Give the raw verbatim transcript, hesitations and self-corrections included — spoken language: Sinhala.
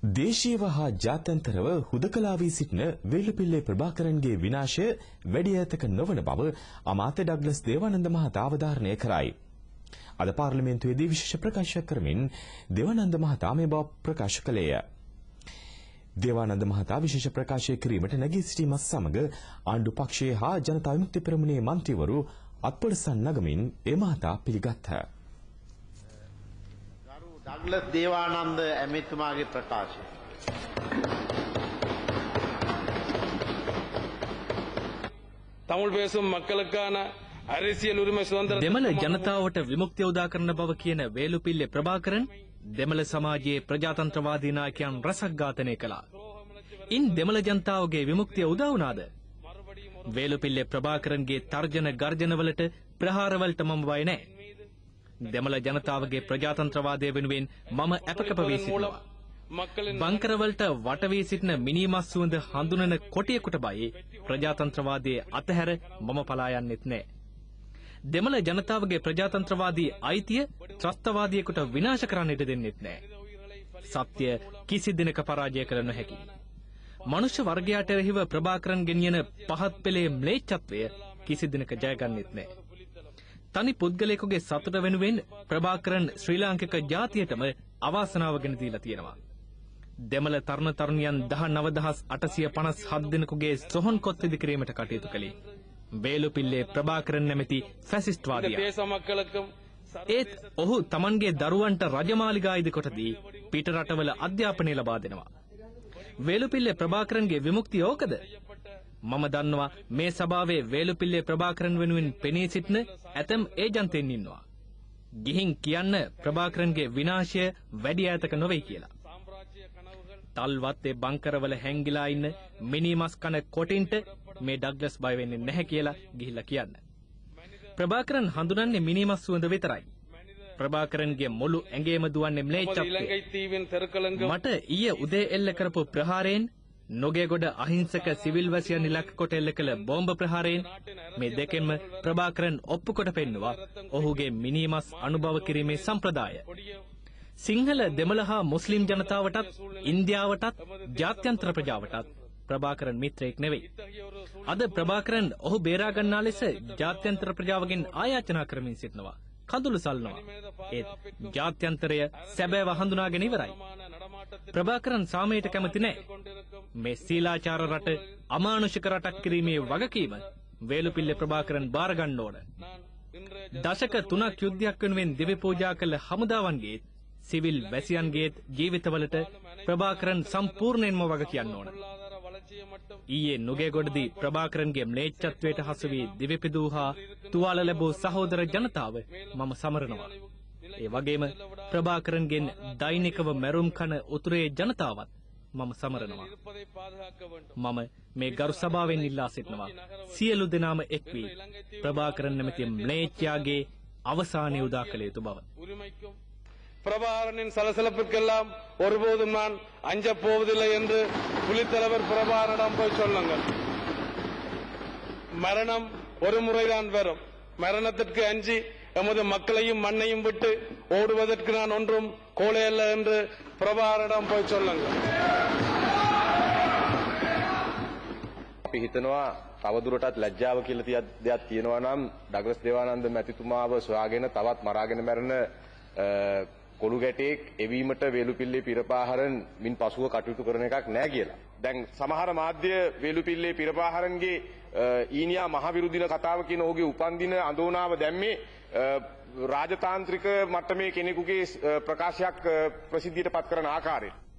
දේශීයව හා ජාත්‍යන්තරව හුදකලා වී සිටින වේලුපිල්ලේ ප්‍රභාකරන්ගේ විනාශය වැඩි ඈතක නොවන බව අමාත්‍ය ඩග්ලස් දේවානන්ද මහතා අවධාරණය කරයි. අද පාර්ලිමේන්තුවේදී විශේෂ ප්‍රකාශයක් කරමින් දේවානන්ද මහතා මේ බව ප්‍රකාශ කළේය. දේවානන්ද මහතා විශේෂ ප්‍රකාශය කිරීමට නැගී සිටීමත් සමග ආණ්ඩු පක්ෂයේ හා ජනතා විමුක්ති පෙරමුණේ මන්ත්‍රීවරු අත්පොඩසන් නගමින් ඒ මහතා පිළිගත්තා. ඩග්ලස් දේවානන්ද ඇමතිතුමාගේ ප්‍රකාශය. தமிழ் பேசும் மக்களுக்கான அரசியல் உரிமை சுதந்திர දෙමළ ජනතාවට විමුක්තිය උදා කරන බව කියන වේලුපිල්ලේ ප්‍රභාකරන් දෙමළ සමාජයේ ප්‍රජාතන්ත්‍රවාදී නායකයන් රසක් ඝාතනය කළා. ඉන් දෙමළ ජනතාවගේ විමුක්තිය උදා වුණාද? වේලුපිල්ලේ ප්‍රභාකරන්ගේ තර්ජන ගර්ජනවලට ප්‍රහාරවලට මම බය නැහැ. දෙමළ ජනතාවගේ ප්‍රජාතන්ත්‍රවාදය වෙනුවෙන් මම අපකප වී සිටිනවා. බංකරවලට වට වී සිටින මිනිමස් සුවඳ හඳුනන කොටියෙකුට බයි ප්‍රජාතන්ත්‍රවාදයේ අතහැර මම පලා යන්නෙත් නැහැ. දෙමළ ජනතාවගේ ප්‍රජාතන්ත්‍රවාදී අයිතිය ත්‍රස්තවාදියෙකුට විනාශ කරන්නට දෙන්නෙත් නැහැ. සත්‍ය කිසි දිනක පරාජය කළ නොහැකි. මනුෂ්‍ය වර්ගයාට එරෙහිව ප්‍රභාකරන් ගෙනියන පහත් පෙළේ ම්ලේච්ඡත්වය කිසි දිනක ජයගන්නෙත් නැහැ. තනි පුද්ගලයෙකුගේ සතුට වෙනුවෙන් ප්‍රභාකරන් ශ්‍රී ලාංකික ජාතියටම අවාසනාව ගෙන දීලා තියෙනවා. දෙමළ තරුණ තරුණියන් දහ නව දහස් අටසිය පනස් හත් දෙනෙකුගේ සොහොන් කොත් ඉදි කිරීමට කටයුතු කළේ වේලුපිල්ලේ ප්‍රභාකරන් නැමැති ෆැසිස්ට්වාදියා. ඒත් ඔහු තමන්ගේ දරුවන්ට රජමාලිගා ඉදිකොට දී පිට රටවල අධ්‍යාපනය ලබා දෙනවා. වේලුපිල්ලේ ප්‍රභාකරන්ගේ විමුක්තිය ඕකද? මම දන්නවා මේ සභාවේ වේලුපිල්ලේ ප්‍රභාකරන් වෙනුවෙන් පෙනී සිටින ඇතම් ඒජන්තයින් ඉන්නවා. ගිහින් කියන්න ප්‍රභාකරන්ගේ විනාශය වැඩි ඈතක නොවේ කියලා. තල්වත්තේ බංකරවල හැංගිලා ඉන්න මිනිමස් කන කොටින්ට මේ ඩග්ලස් බය වෙන්නේ නැහැ කියලා ගිහිල්ලා කියන්න. ප්‍රභාකරන් හඳුනන්නේ මිනිමස් සුවඳ විතරයි. ප්‍රභාකරන්ගේ මුළු ඇඟේම දුවන්නේ ම්ලේච්ඡත්වය. මට ඊයේ උදේ එල්ල කරපු ප්‍රහාරයෙන් නොගේගොඩ අහිංසක සිවිල් වැසියන් ඉලක්ක කොට එල්ල කළ බෝම්බ ප්‍රහාරයෙන් මේ දෙකෙන්ම ප්‍රභාකරන් ඔප්පු කොට පෙන්නවා ඔහුගේ මිනිමස් අනුභව කිරීමේ සම්ප්‍රදාය. සිංහල දෙමළ හා මුස්ලිම් ජනතාවටත් ඉන්දියාවටත් ජාත්‍යන්තර ප්‍රජාවටත් ප්‍රභාකරන් මිත්‍රයෙක් නෙවෙයි. අද ප්‍රභාකරන් ඔහු බේරා ගන්නා ලෙස ජාත්‍යන්තර ප්‍රජාවගෙන් ආයාචනා කරමින් සිටිනවා. කඳුළු සල්නවා. ඒත් ජාත්‍යන්තරය සැබෑව හඳුනාගෙන ඉවරයි. ප්‍රභාකරන් සාමයට කැමති නැහැ. මේ සීලාචාර රට අමානුෂික රටක් කිරීමේ වගකීම වේලුපිල්ලේ ප්‍රභාකරන් බාර ගන්න ඕන. දශක තුනක් යුද්ධයක් වෙනුවෙන් දිවි පූජා කළ හමුදාවන්ගේ සිවිල් වැසියන්ගේ ජීවිතවලට ප්‍රභාකරන් සම්පූර්ණයෙන්ම වග කියන්න ඕන. ඊයේ නුගේගොඩදී ප්‍රභාකරන්ගේ ම්ලේච්ඡත්වයට හසු වී දිවිපිදූ හා තුවාල ලැබූ සහෝදර ජනතාව මම සමරනවා. ඒ වගේම ප්‍රභාකරන්ගෙන් දෛනිකව මැරුම් කන උතුරේ ජනතාවත් මම සමරනවා. මම මේ ගරු සභාවෙන් ඉල්ලා සිටිනවා සියලු දෙනාම එක් වී ප්‍රභාකරන් නැමැති ම්ලේච්ඡයාගේ අවසානය උදා කළ යුතු බව. பிரபாகரனின் சலசலப்பிற்கெல்லாம் ஒருபோதும் நான் அஞ்சப் போவதில்லை என்று புலித்தலைவர் பிரபாகரனிடம் போய் சொல்லுங்கள். மரணம் ஒரு முறைதான் வரும். மரணத்திற்கு அஞ்சி எமது மக்களையும் மண்ணையும் விட்டு ஓடுவதற்கு நான் ஒன்றும் கோழை அல்ல என்று பிரபாகரனிடம் போய் சொல்லுங்கள். අපි හිතනවා තවදුරටත් ලැජ්ජාව කියලා දෙයක් තියෙනවා නම් ඩග්ලස් දේවානන්ද මැතිතුමාව සොයාගෙන තවත් මරාගෙන මැරෙන කොළු ගැටේක් එවීමට වේලුපිල්ලේ පිරපාහරන් මින් පසුව කටයුතු කරන එකක් නෑ කියලා. දැන් සමහර මාධ්‍ය වේලුපිල්ලේ පිරපාහරන්ගේ ඊනියා මහ විරුදින කතාව කියන ඔහුගේ උපන්දින අඳෝනාව දැම්මේ රාජතාන්ත්‍රික මට්ටමේ කෙනෙකුගේ ප්‍රකාශයක් ප්‍රසිද්ධියට පත් කරන ආකාරයට.